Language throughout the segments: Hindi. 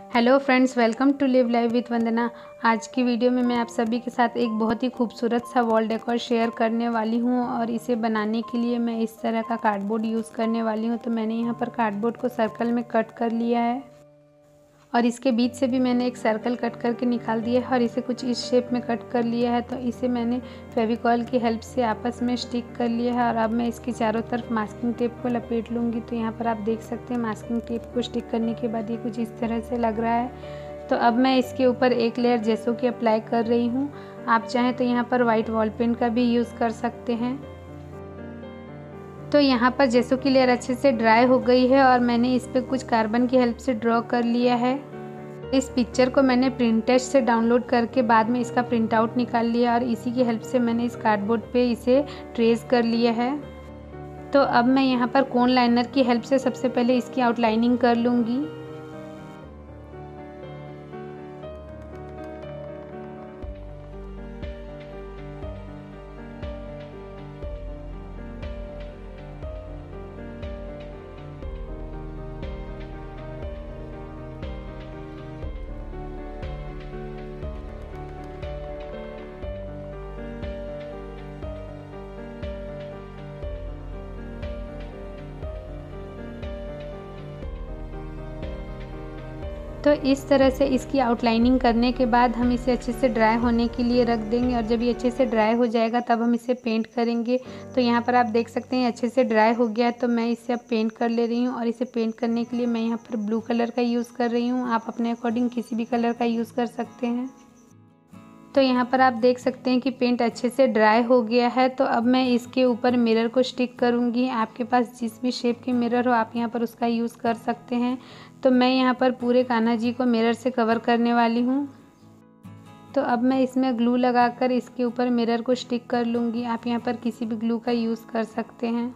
Hello friends, welcome to live life with Vandana. आज की वीडियो में मैं आप सभी के साथ एक बहुत ही खूबसूरत सा वॉल डेकोर शेयर करने वाली हूं और इसे बनाने के लिए मैं इस तरह का कार्डबोर्ड यूज़ करने वाली हूं। तो मैंने यहां पर कार्डबोर्ड को सर्कल में कट कर लिया है और इसके बीच से भी मैंने एक सर्कल कट करके निकाल दिया है और इसे कुछ इस शेप में कट कर लिया है। तो इसे मैंने फेविकॉल की हेल्प से आपस में स्टिक कर लिया है और अब मैं इसके चारों तरफ मास्किंग टेप को लपेट लूँगी। तो यहाँ पर आप देख सकते हैं मास्किंग टेप को स्टिक करने के बाद ये कुछ इस तरह से लग रहा है। तो अब मैं इसके ऊपर एक लेयर जेसो की अप्लाई कर रही हूँ। आप चाहें तो यहाँ पर वाइट वॉल पेंट का भी यूज़ कर सकते हैं। तो यहाँ पर जेसो की लेयर अच्छे से ड्राई हो गई है और मैंने इस पर कुछ कार्बन की हेल्प से ड्रॉ कर लिया है। इस पिक्चर को मैंने प्रिंटेस्ट से डाउनलोड करके बाद में इसका प्रिंट आउट निकाल लिया और इसी की हेल्प से मैंने इस कार्डबोर्ड पे इसे ट्रेस कर लिया है। तो अब मैं यहाँ पर कोन लाइनर की हेल्प से सबसे पहले इसकी आउटलाइनिंग कर लूँगी। तो इस तरह से इसकी आउटलाइनिंग करने के बाद हम इसे अच्छे से ड्राई होने के लिए रख देंगे और जब ये अच्छे से ड्राई हो जाएगा तब हम इसे पेंट करेंगे। तो यहाँ पर आप देख सकते हैं अच्छे से ड्राई हो गया है। तो मैं इसे अब पेंट कर ले रही हूँ और इसे पेंट करने के लिए मैं यहाँ पर ब्लू कलर का यूज़ कर रही हूँ। आप अपने अकॉर्डिंग किसी भी कलर का यूज़ कर सकते हैं। तो यहाँ पर आप देख सकते हैं कि पेंट अच्छे से ड्राई हो गया है। तो अब मैं इसके ऊपर मिरर को स्टिक करूँगी। आपके पास जिस भी शेप की मिरर हो आप यहाँ पर उसका यूज़ कर सकते हैं। तो मैं यहाँ पर पूरे कान्हा जी को मिरर से कवर करने वाली हूँ। तो अब मैं इसमें ग्लू लगाकर इसके ऊपर मिरर को स्टिक कर लूँगी। आप यहाँ पर किसी भी ग्लू का यूज़ कर सकते हैं।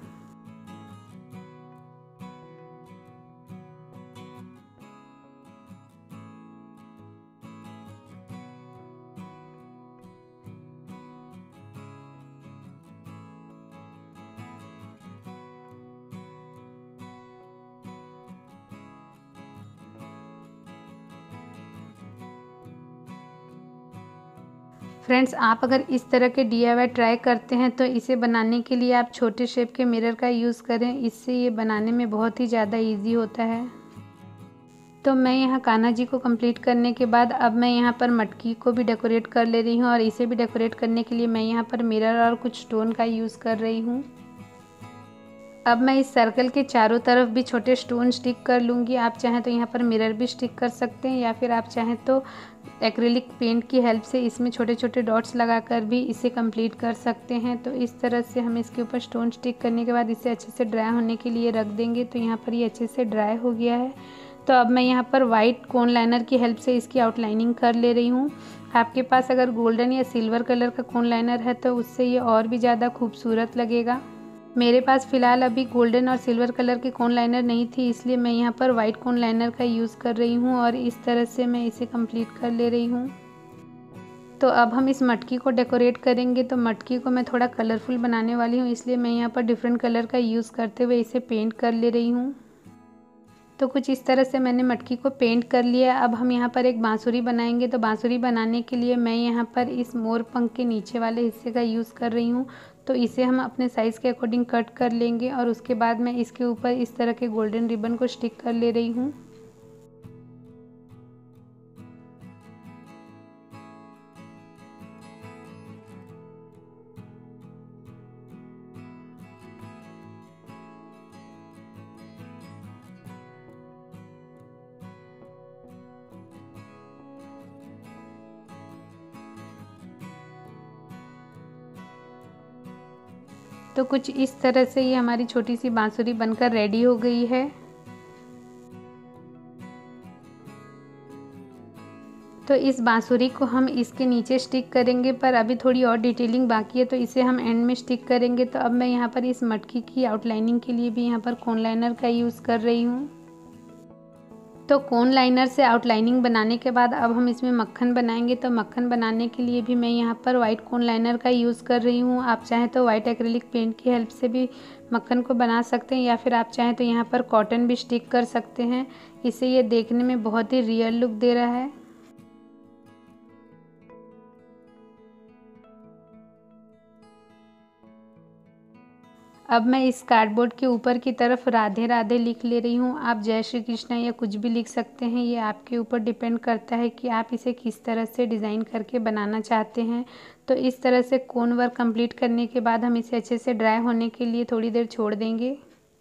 फ्रेंड्स, आप अगर इस तरह के DIY ट्राई करते हैं तो इसे बनाने के लिए आप छोटे शेप के मिरर का यूज़ करें। इससे ये बनाने में बहुत ही ज़्यादा इजी होता है। तो मैं यहाँ कान्हा जी को कंप्लीट करने के बाद अब मैं यहाँ पर मटकी को भी डेकोरेट कर ले रही हूँ और इसे भी डेकोरेट करने के लिए मैं यहाँ पर मिरर और कुछ स्टोन का यूज़ कर रही हूँ। अब मैं इस सर्कल के चारों तरफ भी छोटे स्टोन स्टिक कर लूँगी। आप चाहें तो यहाँ पर मिरर भी स्टिक कर सकते हैं या फिर आप चाहें तो एक्रिलिक पेंट की हेल्प से इसमें छोटे छोटे डॉट्स लगाकर भी इसे कंप्लीट कर सकते हैं। तो इस तरह से हम इसके ऊपर स्टोन स्टिक करने के बाद इसे अच्छे से ड्राई होने के लिए रख देंगे। तो यहाँ पर ये अच्छे से ड्राई हो गया है। तो अब मैं यहाँ पर वाइट कोन लाइनर की हेल्प से इसकी आउटलाइनिंग कर ले रही हूँ। आपके पास अगर गोल्डन या सिल्वर कलर का कोन लाइनर है तो उससे ये और भी ज़्यादा खूबसूरत लगेगा। मेरे पास फ़िलहाल अभी गोल्डन और सिल्वर कलर की कोन लाइनर नहीं थी, इसलिए मैं यहाँ पर वाइट कोन लाइनर का यूज़ कर रही हूँ और इस तरह से मैं इसे कंप्लीट कर ले रही हूँ। तो अब हम इस मटकी को डेकोरेट करेंगे। तो मटकी को मैं थोड़ा कलरफुल बनाने वाली हूँ, इसलिए मैं यहाँ पर डिफरेंट कलर का यूज़ करते हुए इसे पेंट कर ले रही हूँ। तो कुछ इस तरह से मैंने मटकी को पेंट कर लिया। अब हम यहाँ पर एक बांसुरी बनाएंगे। तो बांसुरी बनाने के लिए मैं यहाँ पर इस मोर पंख के नीचे वाले हिस्से का यूज़ कर रही हूँ। तो इसे हम अपने साइज़ के अकॉर्डिंग कट कर लेंगे और उसके बाद मैं इसके ऊपर इस तरह के गोल्डन रिबन को स्टिक कर ले रही हूँ। तो कुछ इस तरह से ये हमारी छोटी सी बांसुरी बनकर रेडी हो गई है। तो इस बांसुरी को हम इसके नीचे स्टिक करेंगे, पर अभी थोड़ी और डिटेलिंग बाकी है तो इसे हम एंड में स्टिक करेंगे। तो अब मैं यहाँ पर इस मटकी की आउटलाइनिंग के लिए भी यहाँ पर कोन लाइनर का यूज़ कर रही हूँ। तो तो कोन लाइनर से आउटलाइनिंग बनाने के बाद अब हम इसमें मक्खन बनाएंगे। तो मक्खन बनाने के लिए भी मैं यहाँ पर वाइट कोन लाइनर का यूज़ कर रही हूँ। आप चाहें तो वाइट एक्रेलिक पेंट की हेल्प से भी मक्खन को बना सकते हैं, या फिर आप चाहें तो यहाँ पर कॉटन भी स्टिक कर सकते हैं। इससे ये देखने में बहुत ही रियल लुक दे रहा है। अब मैं इस कार्डबोर्ड के ऊपर की तरफ राधे राधे लिख ले रही हूँ। आप जय श्री कृष्णा या कुछ भी लिख सकते हैं, ये आपके ऊपर डिपेंड करता है कि आप इसे किस तरह से डिज़ाइन करके बनाना चाहते हैं। तो इस तरह से कोन वर्क कंप्लीट करने के बाद हम इसे अच्छे से ड्राई होने के लिए थोड़ी देर छोड़ देंगे।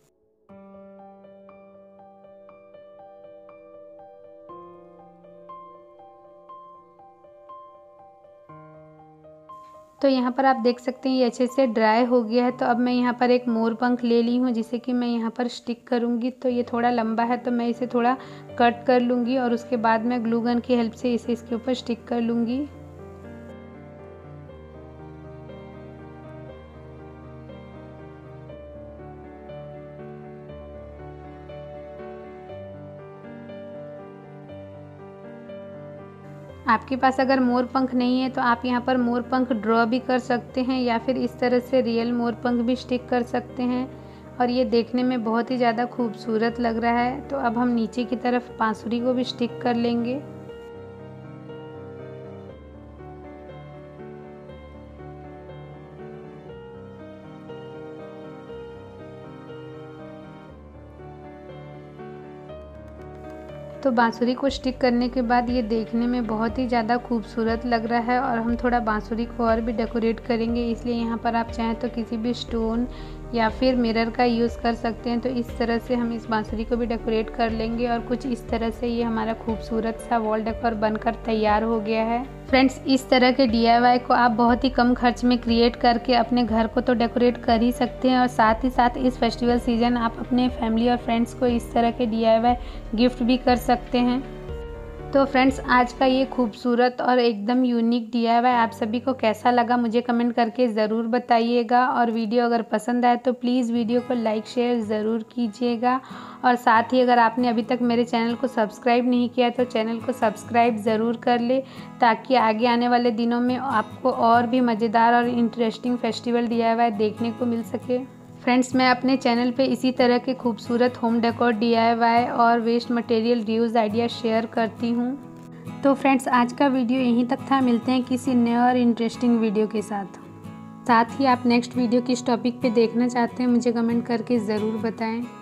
तो यहाँ पर आप देख सकते हैं ये अच्छे से ड्राई हो गया है। तो अब मैं यहाँ पर एक मोर पंख ले ली हूँ, जिसे कि मैं यहाँ पर स्टिक करूँगी। तो ये थोड़ा लंबा है तो मैं इसे थोड़ा कट कर लूँगी और उसके बाद मैं ग्लू गन की हेल्प से इसे इसके ऊपर स्टिक कर लूँगी। आपके पास अगर मोर पंख नहीं है तो आप यहाँ पर मोर पंख ड्रॉ भी कर सकते हैं, या फिर इस तरह से रियल मोर पंख भी स्टिक कर सकते हैं, और ये देखने में बहुत ही ज़्यादा खूबसूरत लग रहा है। तो अब हम नीचे की तरफ बांसुरी को भी स्टिक कर लेंगे। तो बांसुरी को स्टिक करने के बाद ये देखने में बहुत ही ज़्यादा खूबसूरत लग रहा है, और हम थोड़ा बांसुरी को और भी डेकोरेट करेंगे। इसलिए यहाँ पर आप चाहें तो किसी भी स्टोन या फिर मिरर का यूज़ कर सकते हैं। तो इस तरह से हम इस बांसुरी को भी डेकोरेट कर लेंगे, और कुछ इस तरह से ये हमारा खूबसूरत सा वॉल डेकोर बनकर तैयार हो गया है। फ्रेंड्स, इस तरह के DIY को आप बहुत ही कम खर्च में क्रिएट करके अपने घर को तो डेकोरेट कर ही सकते हैं, और साथ ही साथ इस फेस्टिवल सीजन आप अपने फैमिली और फ्रेंड्स को इस तरह के DIY गिफ्ट भी कर सकते हैं। तो फ्रेंड्स, आज का ये खूबसूरत और एकदम यूनिक DIY आप सभी को कैसा लगा मुझे कमेंट करके ज़रूर बताइएगा, और वीडियो अगर पसंद आए तो प्लीज़ वीडियो को लाइक शेयर ज़रूर कीजिएगा, और साथ ही अगर आपने अभी तक मेरे चैनल को सब्सक्राइब नहीं किया तो चैनल को सब्सक्राइब ज़रूर कर ले, ताकि आगे आने वाले दिनों में आपको और भी मज़ेदार और इंटरेस्टिंग फेस्टिवल DIY देखने को मिल सके। फ्रेंड्स, मैं अपने चैनल पे इसी तरह के खूबसूरत होम डेकोर DIY और waste material reuse idea share करती हूँ। तो फ्रेंड्स, आज का वीडियो यहीं तक था। मिलते हैं किसी नए और इंटरेस्टिंग वीडियो के साथ ही आप नेक्स्ट वीडियो किस टॉपिक पे देखना चाहते हैं मुझे कमेंट करके ज़रूर बताएं।